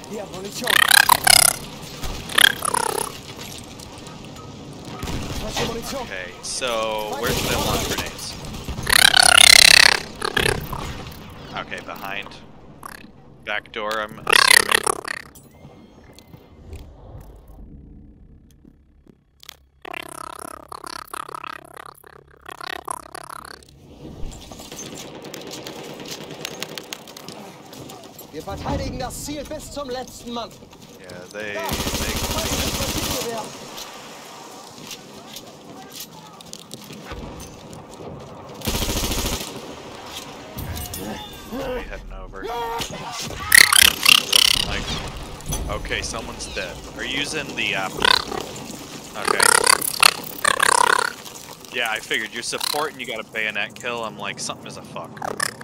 Hier, Munition. Falsche Munition. Okay, so where's the launch grenades? Okay, behind. Back door, I'm assuming. Wir verteidigen das Ziel bis zum letzten Mann. Yeah, they heading over. Like, okay, someone's dead. Are you using the Okay. Yeah, I figured you're support and you got a bayonet kill. I'm like, something is a fuck.